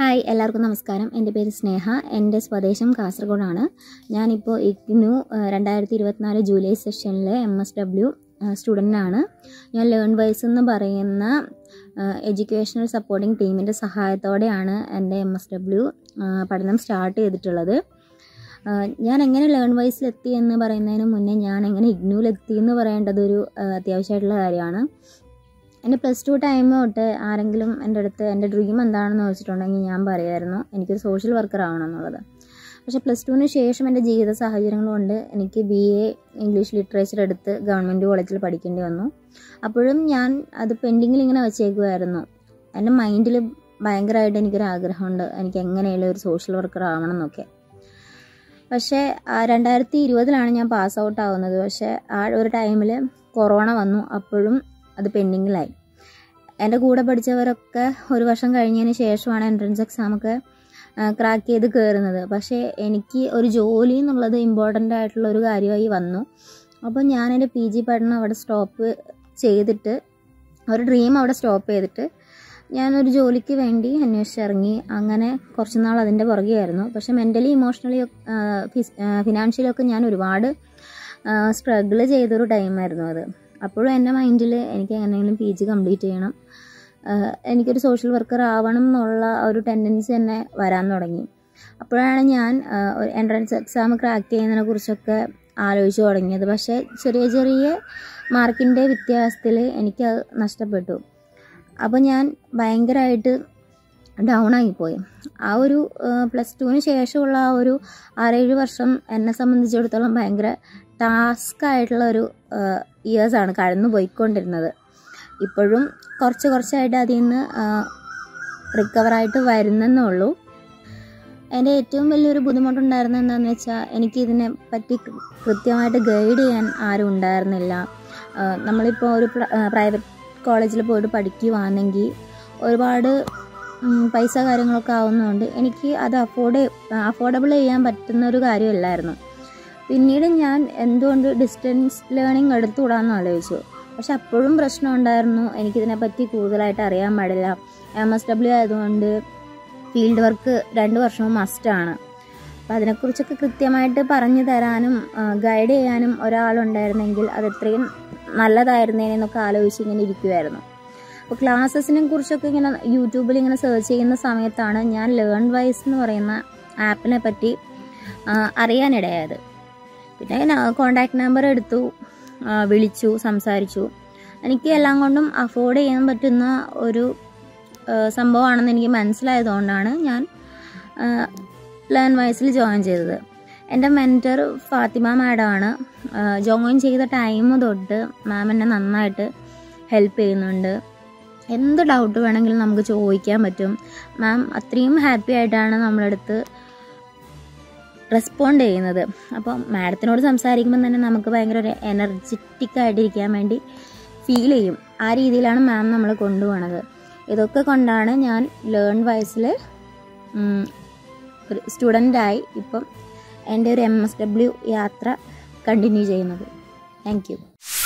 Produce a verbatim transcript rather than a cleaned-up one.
Hi എല്ലാവർക്കും നമസ്കാരം. എൻ്റെ പേര് സ്നേഹ. എൻ്റെ സ്വദേശം കാസർഗോഡാണ്. ഞാനിപ്പോൾ ഇഗ്നു രണ്ടായിരത്തി ഇരുപത്തിനാല് ജൂലൈ സെഷനിലെ എം എസ് ഡബ്ല്യു സ്റ്റുഡൻ്റാണ്. ഞാൻ ലേൺ വൈസ് എന്ന് പറയുന്ന എഡ്യൂക്കേഷണൽ സപ്പോർട്ടിംഗ് ടീമിൻ്റെ സഹായത്തോടെയാണ് എൻ്റെ എം എസ് ഡബ്ല്യു പഠനം സ്റ്റാർട്ട് ചെയ്തിട്ടുള്ളത്. ഞാൻ എങ്ങനെ ലേൺ വൈസിലെത്തി എന്ന് പറയുന്നതിന് മുന്നേ ഞാൻ എങ്ങനെ ഇഗ്നുവിലെത്തി എന്ന് പറയേണ്ടതൊരു അത്യാവശ്യമായിട്ടുള്ള കാര്യമാണ്. എൻ്റെ പ്ലസ് ടു ടൈം തൊട്ട് ആരെങ്കിലും എൻ്റെ അടുത്ത് എൻ്റെ ഡ്രീം എന്താണെന്ന് ചോദിച്ചിട്ടുണ്ടെങ്കിൽ ഞാൻ പറയുമായിരുന്നു എനിക്കൊരു സോഷ്യൽ വർക്കർ ആവണം എന്നുള്ളത്. പക്ഷേ പ്ലസ് ടുവിന് ശേഷം എൻ്റെ ജീവിത സാഹചര്യങ്ങൾ കൊണ്ട് എനിക്ക് ബി എ ഇംഗ്ലീഷ് ലിറ്ററേച്ചർ എടുത്ത് ഗവൺമെൻറ് കോളേജിൽ പഠിക്കേണ്ടി വന്നു. അപ്പോഴും ഞാൻ അത് പെൻഡിങ്ങിൽ ഇങ്ങനെ വെച്ചേക്കുമായിരുന്നു. എൻ്റെ മൈൻഡിൽ ഭയങ്കരമായിട്ട് എനിക്കൊരു ആഗ്രഹമുണ്ട്, എനിക്ക് എങ്ങനെയുള്ള ഒരു സോഷ്യൽ വർക്കർ ആവണം എന്നൊക്കെ. പക്ഷേ രണ്ടായിരത്തി ഇരുപതിലാണ് ഞാൻ പാസ് ഔട്ട് ആവുന്നത്. പക്ഷേ ആ ഒരു ടൈമിൽ കൊറോണ വന്നു. അപ്പോഴും അത് പെൻഡിങ്ങിലായി. എൻ്റെ കൂടെ പഠിച്ചവരൊക്കെ ഒരു വർഷം കഴിഞ്ഞതിന് ശേഷമാണ് എൻട്രൻസ് എക്സാമൊക്കെ ക്രാക്ക് ചെയ്ത് കയറുന്നത്. പക്ഷേ എനിക്ക് ഒരു ജോലി എന്നുള്ളത് ഇമ്പോർട്ടൻ്റ് ആയിട്ടുള്ള ഒരു കാര്യമായി വന്നു. അപ്പോൾ ഞാൻ എൻ്റെ പി ജി പഠനം അവിടെ സ്റ്റോപ്പ് ചെയ്തിട്ട്, ഒരു ഡ്രീം അവിടെ സ്റ്റോപ്പ് ചെയ്തിട്ട് ഞാനൊരു ജോലിക്ക് വേണ്ടി അന്വേഷിച്ചിറങ്ങി. അങ്ങനെ കുറച്ച് നാൾ അതിൻ്റെ പുറകെയായിരുന്നു. പക്ഷേ മെൻ്റലി ഇമോഷണലി ഫിനാൻഷ്യലൊക്കെ ഞാൻ ഒരുപാട് സ്ട്രഗിൾ ചെയ്തൊരു ടൈമായിരുന്നു അത്. അപ്പോഴും എൻ്റെ മൈൻഡിൽ എനിക്ക് എങ്ങനെയെങ്കിലും പി ജി കംപ്ലീറ്റ് ചെയ്യണം, എനിക്കൊരു സോഷ്യൽ വർക്കർ ആവണം എന്നുള്ള ഒരു ടെൻഡൻസി തന്നെ വരാൻ തുടങ്ങി. അപ്പോഴാണ് ഞാൻ എൻട്രൻസ് എക്സാം ക്രാക്ക് ചെയ്യുന്നതിനെ കുറിച്ചൊക്കെ ആലോചിച്ച് തുടങ്ങിയത്. പക്ഷേ ചെറിയ ചെറിയ മാർക്കിൻ്റെ വ്യത്യാസത്തിൽ എനിക്ക് നഷ്ടപ്പെട്ടു. അപ്പോൾ ഞാൻ ഭയങ്കരമായിട്ട് ഡൗൺ ആയിപ്പോയി. ആ ഒരു പ്ലസ് ടുവിന് ശേഷമുള്ള ആ ഒരു ആറേഴ് വർഷം എന്നെ സംബന്ധിച്ചിടത്തോളം ഭയങ്കര ടാസ്ക് ആയിട്ടുള്ള ഒരു ഇയേഴ്സാണ് കടന്നു പോയിക്കൊണ്ടിരുന്നത്. ഇപ്പോഴും കുറച്ച് കുറച്ചായിട്ട് അതിൽ നിന്ന് റിക്കവറായിട്ട് വരുന്നേ ഉള്ളൂ. എൻ്റെ ഏറ്റവും വലിയൊരു ബുദ്ധിമുട്ടുണ്ടായിരുന്നത് എന്താണെന്ന് വെച്ചാൽ എനിക്കിതിനെ പറ്റി കൃത്യമായിട്ട് ഗൈഡ് ചെയ്യാൻ ആരും ഉണ്ടായിരുന്നില്ല. നമ്മളിപ്പോൾ ഒരു പ്രൈവറ്റ് കോളേജിൽ പോയിട്ട് പഠിക്കുകയാണെങ്കിൽ ഒരുപാട് പൈസ കാര്യങ്ങളൊക്കെ ആവുന്നതുകൊണ്ട് എനിക്ക് അത് അഫോർഡ് അഫോർഡബിൾ ചെയ്യാൻ പറ്റുന്ന ഒരു കാര്യമല്ലായിരുന്നു. പിന്നീട് ഞാൻ എന്തുകൊണ്ട് ഡിസ്റ്റൻസ് ലേണിംഗ് എടുത്തുകൂടാമെന്ന് ആലോചിച്ചു. പക്ഷെ അപ്പോഴും പ്രശ്നം ഉണ്ടായിരുന്നു, എനിക്കിതിനെപ്പറ്റി കൂടുതലായിട്ട് അറിയാൻ പാടില്ല. എം എസ് ഡബ്ല്യു ആയതുകൊണ്ട് ഫീൽഡ് വർക്ക് രണ്ട് വർഷവും മസ്റ്റാണ്. അപ്പോൾ അതിനെക്കുറിച്ചൊക്കെ കൃത്യമായിട്ട് പറഞ്ഞു തരാനും ഗൈഡ് ചെയ്യാനും ഒരാളുണ്ടായിരുന്നെങ്കിൽ അതെത്രയും നല്ലതായിരുന്നേനെന്നൊക്കെ ആലോചിച്ച് ഇങ്ങനെ ഇരിക്കുമായിരുന്നു. അപ്പോൾ ക്ലാസ്സസിനെ കുറിച്ചൊക്കെ ഇങ്ങനെ യൂട്യൂബിൽ ഇങ്ങനെ സെർച്ച് ചെയ്യുന്ന സമയത്താണ് ഞാൻ ലേൺ വൈസ് എന്ന് പറയുന്ന ആപ്പിനെ പറ്റി അറിയാനിടയായത്. പിന്നെ ഞാൻ കോണ്ടാക്ട് നമ്പർ എടുത്തു, വിളിച്ചു, സംസാരിച്ചു. എനിക്ക് എല്ലാം കൊണ്ടും അഫോർഡ് ചെയ്യാൻ പറ്റുന്ന ഒരു സംഭവമാണെന്ന് എനിക്ക് മനസ്സിലായതുകൊണ്ടാണ് ഞാൻ ലേൺ വൈസിൽ ജോയിൻ ചെയ്തത്. എൻ്റെ മെൻറ്റർ ഫാത്തിമ മാഡമാണ്. ജോയിൻ ചെയ്ത ടൈം തൊട്ട് മാം എന്നെ നന്നായിട്ട് ഹെൽപ്പ് ചെയ്യുന്നുണ്ട്. എന്ത് ഡൗട്ട് വേണമെങ്കിലും നമുക്ക് ചോദിക്കാൻ പറ്റും. മാം അത്രയും ഹാപ്പി ആയിട്ടാണ് നമ്മളടുത്ത് റെസ്പോണ്ട് ചെയ്യുന്നത്. അപ്പം മാഡത്തിനോട് സംസാരിക്കുമ്പോൾ തന്നെ നമുക്ക് ഭയങ്കര ഒരു എനർജറ്റിക് ആയിട്ടിരിക്കാൻ വേണ്ടി ഫീൽ ചെയ്യും. ആ രീതിയിലാണ് മാം നമ്മളെ കൊണ്ടുപോകണത്. ഇതൊക്കെ കൊണ്ടാണ് ഞാൻ ലേൺ വൈസിൽ ഒരു സ്റ്റുഡൻ്റായി ഇപ്പം എൻ്റെ ഒരു എം എസ് ഡബ്ല്യു യാത്ര കണ്ടിന്യൂ ചെയ്യുന്നത്. Thank U.